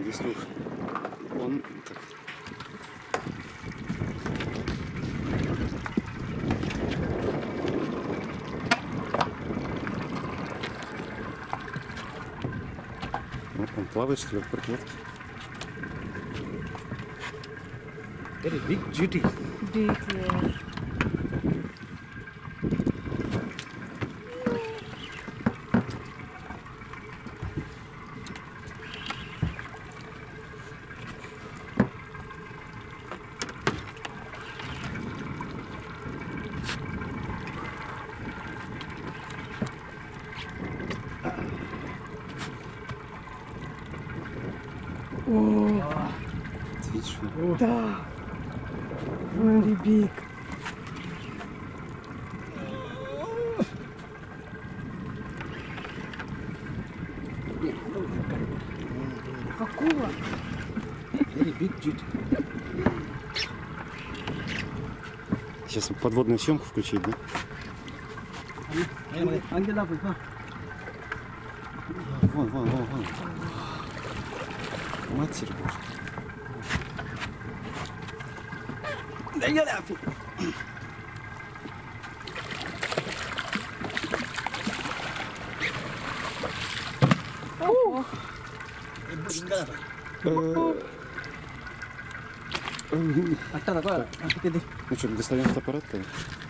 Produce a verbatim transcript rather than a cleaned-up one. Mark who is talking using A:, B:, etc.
A: если уж он так. Вот он плавает, что ли, в паркетке.
B: Very big duty.
C: Big, yes. О,
A: Видишь?
C: да. Very big. Акула.
B: Very big duty.
A: Сейчас подводную съемку включить, да?
B: Ангела, пойдем.
A: Вон, вон, вон, вон. Матерь Божья.
B: Да я ляпи.
C: О,
B: Hasta la cuadra.
A: Ну что, достаем фотоаппарат-то?